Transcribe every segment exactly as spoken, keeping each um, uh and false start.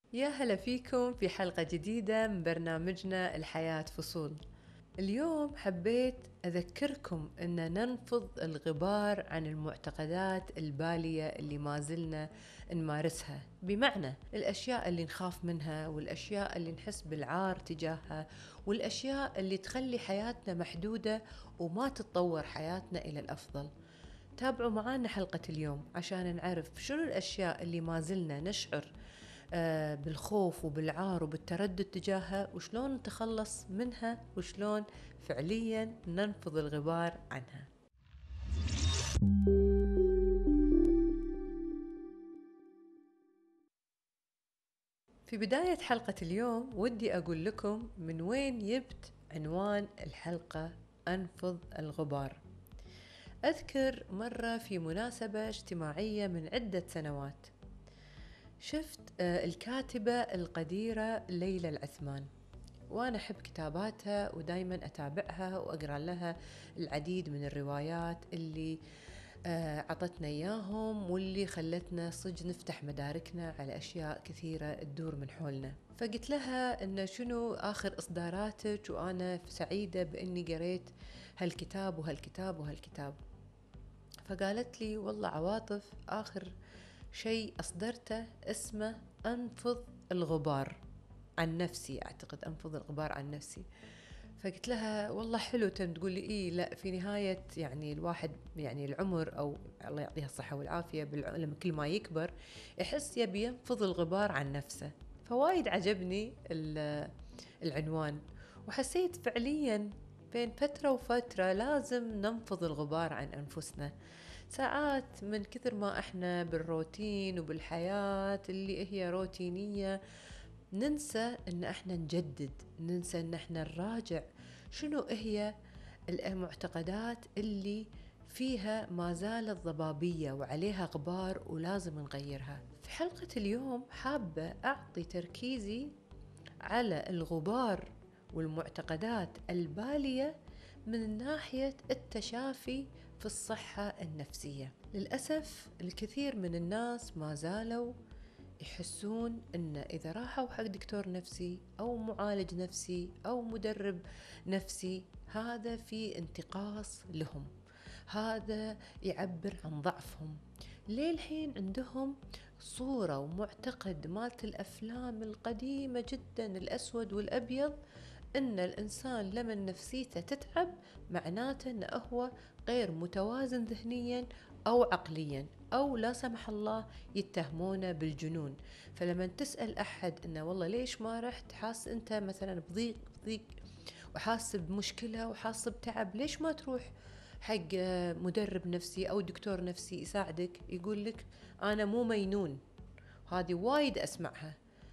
يا هلا فيكم في حلقة جديدة من برنامجنا الحياة فصول. اليوم حبيت أذكركم أن ننفض الغبار عن المعتقدات البالية اللي ما زلنا نمارسها، بمعنى الأشياء اللي نخاف منها والأشياء اللي نحس بالعار تجاهها والأشياء اللي تخلي حياتنا محدودة وما تتطور حياتنا إلى الأفضل. تابعوا معانا حلقة اليوم عشان نعرف شنو الأشياء اللي ما زلنا نشعر آه، بالخوف وبالعار وبالتردد تجاهها، وشلون نتخلص منها وشلون فعليا ننفض الغبار عنها. في بداية حلقة اليوم ودي أقول لكم من وين جبت عنوان الحلقة أنفض الغبار. أذكر مرة في مناسبة اجتماعية من عدة سنوات شفت آه، الكاتبة القديرة ليلى العثمان، وأنا أحب كتاباتها ودايما أتابعها وأقرأ لها العديد من الروايات اللي آه، عطتنا إياهم واللي خلتنا صج نفتح مداركنا على أشياء كثيرة تدور من حولنا. فقلت لها إن شنو آخر إصداراتك، وأنا سعيدة بإني قريت هالكتاب وهالكتاب وهالكتاب. فقالت لي والله عواطف آخر شيء أصدرته اسمه أنفض الغبار عن نفسي، أعتقد أنفض الغبار عن نفسي. فقلت لها والله حلو. تم تقول لي إيه؟ لا، في نهاية يعني الواحد يعني العمر أو الله يعطيها الصحة والعافية لما كل ما يكبر يحس يبي ينفض الغبار عن نفسه. فوايد عجبني العنوان، وحسيت فعليا بين فترة وفترة لازم ننفض الغبار عن أنفسنا. ساعات من كثر ما احنا بالروتين وبالحياة اللي هي روتينية ننسى ان احنا نجدد، ننسى ان احنا نراجع شنو هي المعتقدات اللي فيها ما زالت ضبابية وعليها غبار ولازم نغيرها. في حلقة اليوم حابة أعطي تركيزي على الغبار والمعتقدات البالية من ناحية التشافي في الصحة النفسية. للأسف الكثير من الناس ما زالوا يحسون أن إذا راحوا حق دكتور نفسي أو معالج نفسي أو مدرب نفسي هذا في انتقاص لهم، هذا يعبر عن ضعفهم. ليه الحين عندهم صورة ومعتقد مالت الأفلام القديمة جدا الأسود والأبيض أن الإنسان لما نفسيته تتعب معناته أنه هو غير متوازن ذهنيا أو عقليا، أو لا سمح الله يتهمونه بالجنون. فلما تسأل أحد أنه والله ليش ما رحت، حاس أنت مثلا بضيق بضيق وحاس بمشكلة وحاس بتعب، ليش ما تروح حق مدرب نفسي أو دكتور نفسي يساعدك؟ يقول لك أنا مو مينون. هذه وايد أسمعها.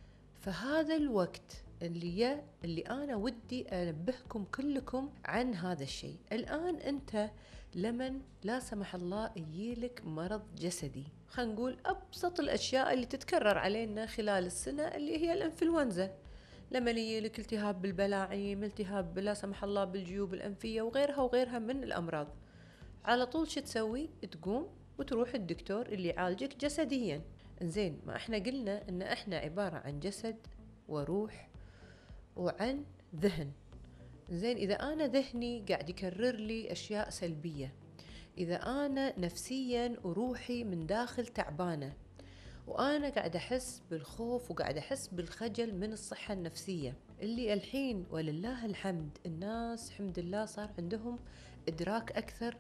فهذا الوقت اللي ي... اللي أنا ودي أنبهكم كلكم عن هذا الشيء. الآن أنت لمن لا سمح الله يجيلك مرض جسدي، خلينا نقول أبسط الأشياء اللي تتكرر علينا خلال السنة اللي هي الإنفلونزا، لما يجيلك التهاب بالبلاعيم، التهاب لا سمح الله بالجيوب الأنفية وغيرها وغيرها من الأمراض، على طول شو تسوي؟ تقوم وتروح الدكتور اللي يعالجك جسديا. زين، ما احنا قلنا ان احنا عبارة عن جسد وروح وعن ذهن. زين، اذا انا ذهني قاعد يكرر لي اشياء سلبية، اذا انا نفسيا وروحي من داخل تعبانة، وانا قاعد احس بالخوف وقاعد احس بالخجل من الصحة النفسية، اللي الحين ولله الحمد الناس الحمد لله صار عندهم ادراك اكثر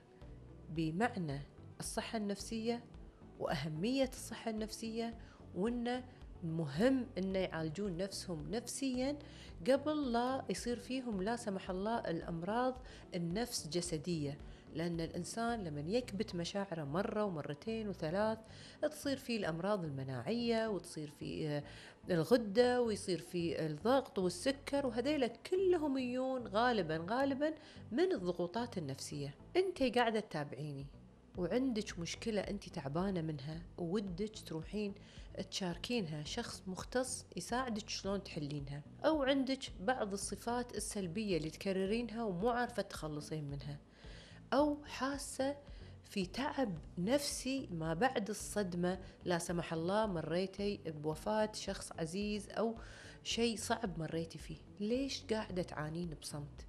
بمعنى الصحة النفسية وأهمية الصحة النفسية، وإنه مهم إنه يعالجون نفسهم نفسيا قبل لا يصير فيهم لا سمح الله الأمراض النفس جسدية. لأن الإنسان لما يكبت مشاعره مرة ومرتين وثلاث تصير فيه الأمراض المناعية وتصير فيه الغدة ويصير فيه الضغط والسكر، وهذيلا كلهم يجون غالبا غالبا من الضغوطات النفسية. انت قاعدة تتابعيني وعندك مشكلة أنت تعبانة منها وودك تروحين تشاركينها شخص مختص يساعدك شلون تحلينها، أو عندك بعض الصفات السلبية اللي تكررينها ومو عارفة تخلصين منها، أو حاسة في تعب نفسي ما بعد الصدمة، لا سمح الله مريتي بوفاة شخص عزيز أو شيء صعب مريتي فيه، ليش قاعدة تعانين بصمت؟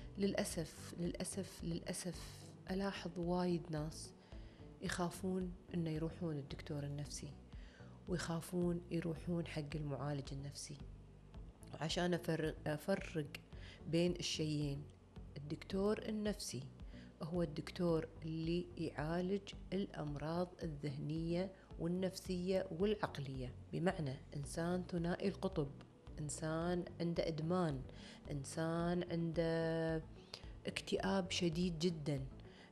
للأسف للأسف للأسف ألاحظ وايد ناس يخافون إنه يروحون الدكتور النفسي، ويخافون يروحون حق المعالج النفسي. وعشان أفرق, أفرق بين الشيئين، الدكتور النفسي هو الدكتور اللي يعالج الأمراض الذهنية والنفسية والعقلية، بمعنى إنسان ثنائي القطب، إنسان عنده إدمان، إنسان عنده اكتئاب شديد جدا،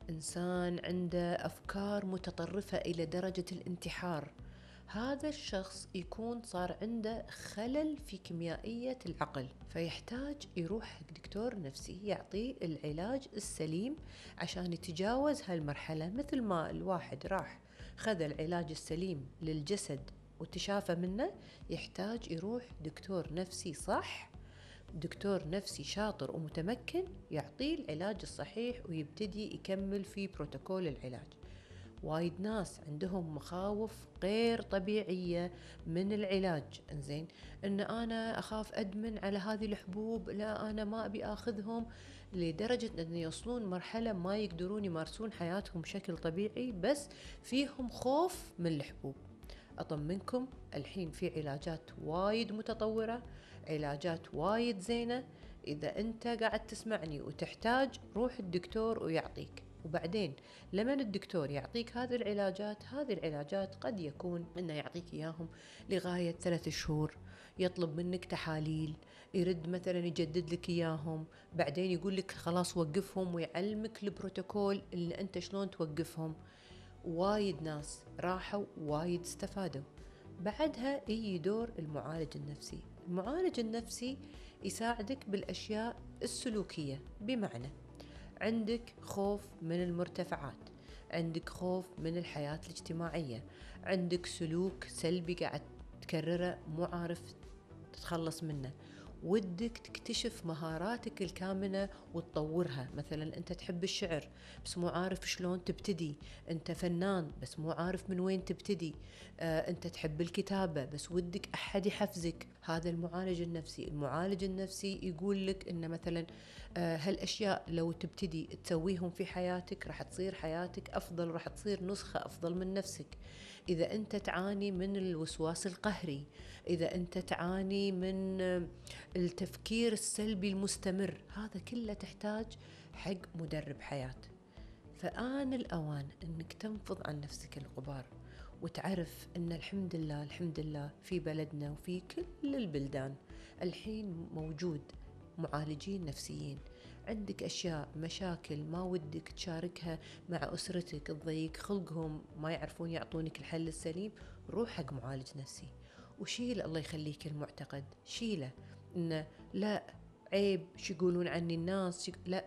إنسان عنده أفكار متطرفة إلى درجة الانتحار. هذا الشخص يكون صار عنده خلل في كيميائية العقل، فيحتاج يروح حق دكتور نفسي يعطيه العلاج السليم عشان يتجاوز هالمرحلة. مثل ما الواحد راح خذ العلاج السليم للجسد وتشافى منه، يحتاج يروح دكتور نفسي صح، دكتور نفسي شاطر ومتمكن يعطيه العلاج الصحيح ويبتدي يكمل في بروتوكول العلاج. وايد ناس عندهم مخاوف غير طبيعية من العلاج، انزين ان انا اخاف ادمن على هذه الحبوب، لا انا ما ابي اخذهم، لدرجة ان يوصلون مرحلة ما يقدرون يمارسون حياتهم بشكل طبيعي بس فيهم خوف من الحبوب. اطمنكم الحين في علاجات وايد متطورة، علاجات وايد زينة، اذا انت قاعد تسمعني وتحتاج روح الدكتور ويعطيك. وبعدين لما الدكتور يعطيك هذه العلاجات، هذه العلاجات قد يكون انه يعطيك اياهم لغاية ثلاث شهور، يطلب منك تحاليل، يرد مثلا يجدد لك اياهم، بعدين يقول لك خلاص وقفهم ويعلمك البروتوكول اللي انت شلون توقفهم. وايد ناس راحوا وايد استفادوا. بعدها يجي دور المعالج النفسي. المعالج النفسي يساعدك بالاشياء السلوكية، بمعنى عندك خوف من المرتفعات، عندك خوف من الحياة الاجتماعية، عندك سلوك سلبي قاعد تكرره مو عارف تتخلص منه، ودك تكتشف مهاراتك الكامنة وتطورها. مثلا انت تحب الشعر بس مو عارف شلون تبتدي، انت فنان بس مو عارف من وين تبتدي، آه انت تحب الكتابة بس ودك احد يحفزك. هذا المعالج النفسي. المعالج النفسي يقول لك ان مثلا آه هالاشياء لو تبتدي تسويهم في حياتك راح تصير حياتك افضل، راح تصير نسخة افضل من نفسك. اذا انت تعاني من الوسواس القهري، اذا انت تعاني من التفكير السلبي المستمر، هذا كله تحتاج حق مدرب حياة. فآن الأوان أنك تنفض عن نفسك الغبار وتعرف أن الحمد لله الحمد لله في بلدنا وفي كل البلدان الحين موجود معالجين نفسيين. عندك أشياء مشاكل ما ودك تشاركها مع أسرتك، تضيق خلقهم ما يعرفون يعطونك الحل السليم، روح حق معالج نفسي وشيل الله يخليك المعتقد، شيله إنه لا عيب شو يقولون عني الناس، لا،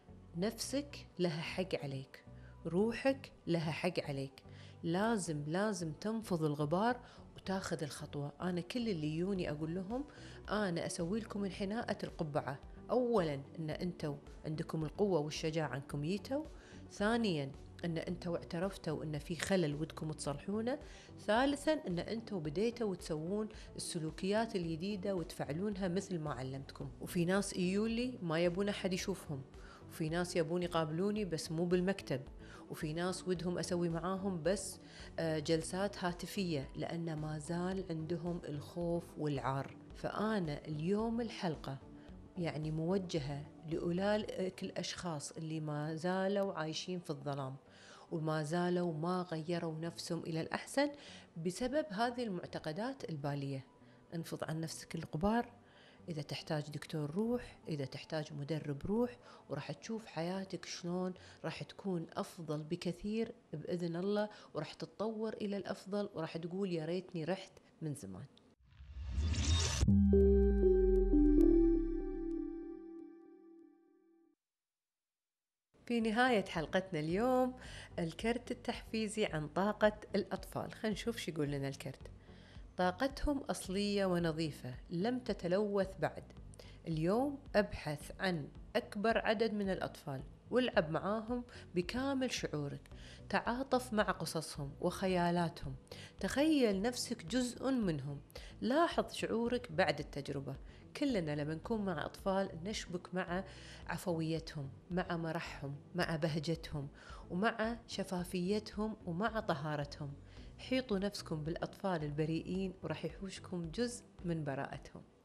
نفسك لها حق عليك، روحك لها حق عليك. لازم لازم تنفض الغبار وتاخذ الخطوة. أنا كل اللي يوني أقول لهم أنا أسوي لكم انحناءة القبعة. أولا أن أنتوا عندكم القوة والشجاعة أنكم جيتوا، ثانيا أن أنتوا اعترفتوا أن في خلل ودكم تصلحونه، ثالثا أن أنتوا بديتوا تسوون السلوكيات الجديدة وتفعلونها مثل ما علمتكم. وفي ناس إيولي ما يبون أحد يشوفهم، وفي ناس يبون يقابلوني بس مو بالمكتب، وفي ناس ودهم أسوي معاهم بس جلسات هاتفية لأن ما زال عندهم الخوف والعار. فأنا اليوم الحلقة يعني موجهة لأولئك الأشخاص اللي ما زالوا عايشين في الظلام وما زالوا ما غيروا نفسهم إلى الأحسن بسبب هذه المعتقدات البالية. انفض عن نفسك الغبار، إذا تحتاج دكتور روح، إذا تحتاج مدرب روح، وراح تشوف حياتك شلون راح تكون أفضل بكثير بإذن الله، وراح تتطور إلى الأفضل، وراح تقول يا ريتني رحت من زمان. في نهاية حلقتنا اليوم الكرت التحفيزي عن طاقة الأطفال. خلينا نشوف شو يقول لنا الكرت. طاقتهم أصلية ونظيفة لم تتلوث بعد. اليوم أبحث عن أكبر عدد من الأطفال والعب معاهم بكامل شعورك. تعاطف مع قصصهم وخيالاتهم، تخيل نفسك جزء منهم. لاحظ شعورك بعد التجربة. كلنا لما نكون مع أطفال نشبك مع عفويتهم، مع مرحهم، مع بهجتهم، ومع شفافيتهم، ومع طهارتهم. حيطوا نفسكم بالأطفال البريئين وراح يحوشكم جزء من براءتهم.